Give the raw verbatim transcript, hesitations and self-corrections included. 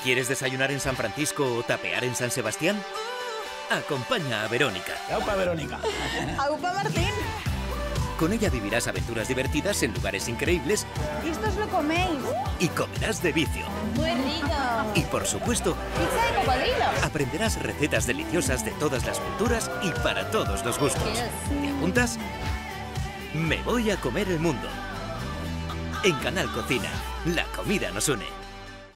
¿Quieres desayunar en San Francisco o tapear en San Sebastián? Acompaña a Verónica. ¡Aupa, Verónica! ¡Aupa, Martín! Con ella vivirás aventuras divertidas en lugares increíbles. ¿Esto os lo coméis? Y comerás de vicio. ¡Muy rico! Y por supuesto, ¡pizza de cocodrilos! Aprenderás recetas deliciosas de todas las culturas y para todos los gustos. ¿Te apuntas? Me voy a comer el mundo. En Canal Cocina, la comida nos une.